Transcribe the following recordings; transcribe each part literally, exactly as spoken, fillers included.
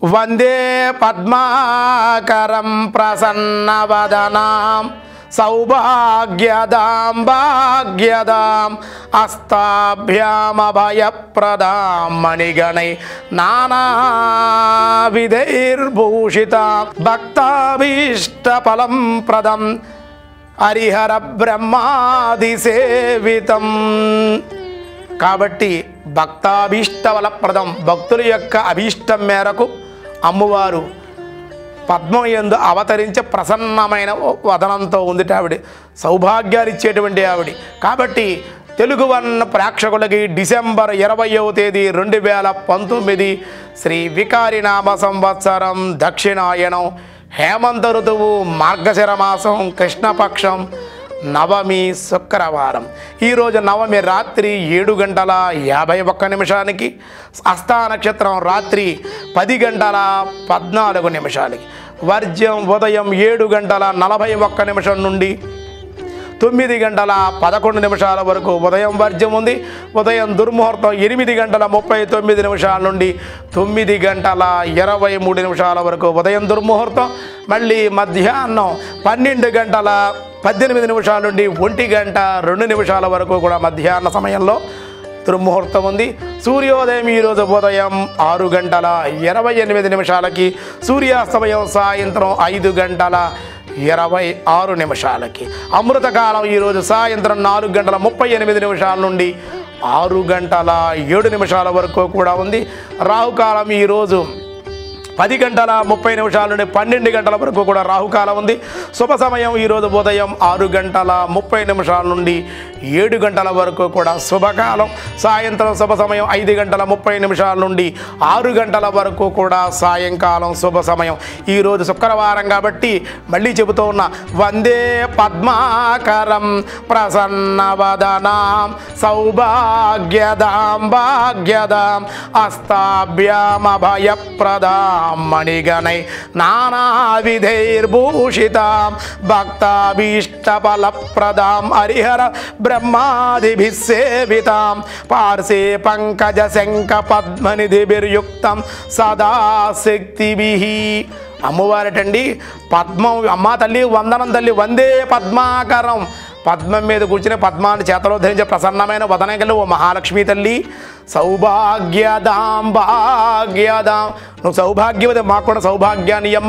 వందే పద్మాకరం ప్రసన్నవదనాం సౌభాగ్యదాం భాగ్యదాం అస్తాభ్యామభయప్రదాం మణిగణై నానావిధైర్భూషితాం భక్తాభీష్టఫలం ప్రదం హరిహర బ్రహ్మాదిసేవితం. కాబట్టి భక్తాభీష్టఫలప్రదం, భక్తుల యొక్క అభీష్టం మేరకు అమ్మవారు పద్మం యందు అవతరించే ప్రసన్నమైన వదనంతో ఉంది ఆవిడ, సౌభాగ్యాలు ఇచ్చేటువంటి ఆవిడ. కాబట్టి తెలుగు వన్న ప్రేక్షకులకి డిసెంబర్ ఇరవయవ తేదీ రెండు వేల పంతొమ్మిది శ్రీ వికారినామ సంవత్సరం దక్షిణాయనం హేమంత ఋతువు మార్గశిర మాసం కృష్ణపక్షం నవమి శుక్రవారం. ఈరోజు నవమి రాత్రి ఏడు గంటల యాభై ఒక్క నిమిషానికి, హస్తా నక్షత్రం రాత్రి పది గంటల పద్నాలుగు నిమిషాలకి, వర్జ్యం ఉదయం ఏడు గంటల నలభై ఒక్క నిమిషం నుండి తొమ్మిది గంటల పదకొండు నిమిషాల వరకు ఉదయం వర్జ్యం ఉంది. ఉదయం దుర్ముహూర్తం ఎనిమిది గంటల ముప్పై తొమ్మిది నిమిషాల నుండి తొమ్మిది గంటల ఇరవై మూడు నిమిషాల వరకు ఉదయం దుర్ముహూర్తం. మళ్ళీ మధ్యాహ్నం పన్నెండు గంటల పద్దెనిమిది నిమిషాల నుండి ఒంటి గంట రెండు నిమిషాల వరకు కూడా మధ్యాహ్న సమయంలో దుర్ముహూర్తం ఉంది. సూర్యోదయం ఈరోజు ఉదయం ఆరు గంటల ఇరవై ఎనిమిది నిమిషాలకి, సూర్యాస్తమయం సాయంత్రం ఐదు గంటల ఇరవై ఆరు నిమిషాలకి. అమృతకాలం ఈరోజు సాయంత్రం నాలుగు గంటల ముప్పై ఎనిమిది నిమిషాల నుండి ఆరు గంటల ఏడు నిమిషాల వరకు కూడా ఉంది. రాహుకాలం ఈరోజు పది గంటల ముప్పై నిమిషాల నుండి పన్నెండు గంటల వరకు కూడా రాహుకాలం ఉంది. శుభ సమయం ఈరోజు ఉదయం ఆరు గంటల ముప్పై నిమిషాల నుండి ఏడు గంటల వరకు కూడా శుభకాలం. సాయంత్రం శుభ సమయం ఐదు గంటల ముప్పై నిమిషాల నుండి ఆరు గంటల వరకు కూడా సాయంకాలం శుభ సమయం. ఈరోజు శుక్రవారం కాబట్టి మళ్ళీ చెబుతూ ఉన్న వందే పద్మాకరం ప్రసన్నవదనాం సౌభాగ్యదాం భాగ్యదాం అస్తాభ్యామభయప్రదాం మణిగణై నానావిధైర్భూషితాం భక్తాభీష్టఫలప్రదాం హరిహర బ్రహ్మాదిభిస్సేవితాం పార్శ్వే పంకజ శంఖ పద్మనిధిభిర్యుక్తం సదా శక్తిభిః. అమ్మవారటండి పద్మం, అమ్మా తల్లి వందనం తల్లి, వందే పద్మాకరం, పద్మం మీద కూర్చుని పద్మాన్ని చేతలో ధరించే ప్రసన్నమైన వదనం కలిగి ఓ మహాలక్ష్మి తల్లి, సౌభాగ్యదాం భాగ్యదాం, నువ్వు సౌభాగ్యవతి, మాకు కూడా సౌభాగ్యాన్ని అమ్మ.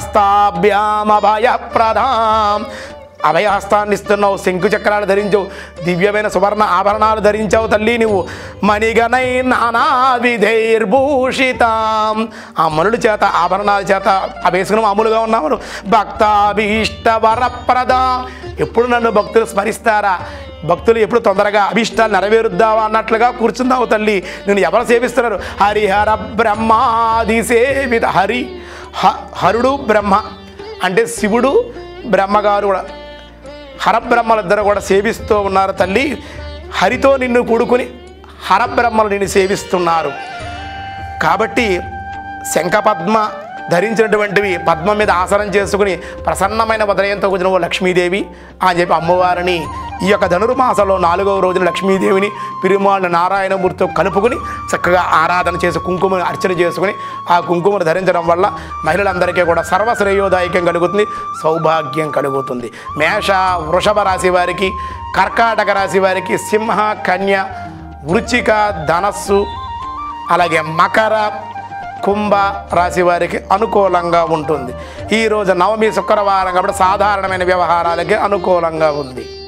అస్తాభ్యామభయప్రదాం, అభయహస్తాన్ని ఇస్తున్నావు, శంకు చక్రాలు ధరించావు, దివ్యమైన సువర్ణ ఆభరణాలు ధరించావు తల్లి నువ్వు. మణిగణై నానావిధైర్భూషితాం, ఆ మనుల చేత ఆభరణాల చేత అవేసుకుని మామూలుగా ఉన్నావు. భక్తాభీష్ట వరప్రదాం, ఎప్పుడు నన్ను భక్తులు స్మరిస్తారా, భక్తులు ఎప్పుడు తొందరగా అభీష్టాలు నెరవేరుద్దావా అన్నట్లుగా కూర్చున్నావు తల్లి. నేను ఎవరు సేవిస్తున్నారు? హరిహర బ్రహ్మాదిసేవిత. హరి హరుడు బ్రహ్మ అంటే శివుడు బ్రహ్మగారు కూడా, హరబ్రహ్మలిద్దరూ కూడా సేవిస్తూ ఉన్నారు తల్లి. హరితో నిన్ను కూడుకుని హరబ్రహ్మలు నిన్ను సేవిస్తున్నారు. కాబట్టి శంఖపద్మ ధరించినటువంటివి పద్మం మీద ఆసనం చేసుకుని ప్రసన్నమైన వదనయంతో కూర్చున్న ఓ లక్ష్మీదేవి అని చెప్పి అమ్మవారిని ఈ యొక్క ధనుర్మాసంలో నాలుగవ రోజున లక్ష్మీదేవిని పిరుమాళ్ళ నారాయణమూర్తితో కలుపుకుని చక్కగా ఆరాధన చేసి కుంకుమను అర్చన చేసుకుని ఆ కుంకుమను ధరించడం వల్ల మహిళలందరికీ కూడా సర్వశ్రేయోదాయకం కలుగుతుంది, సౌభాగ్యం కలుగుతుంది. మేష వృషభ రాశి వారికి, కర్కాటక రాశి వారికి, సింహ కన్య వృచ్చిక ధనస్సు అలాగే మకర కుంభ రాశి వారికి అనుకూలంగా ఉంటుంది. ఈరోజు నవమి శుక్రవారం కాబట్టి సాధారణమైన వ్యవహారాలకి అనుకూలంగా ఉంది.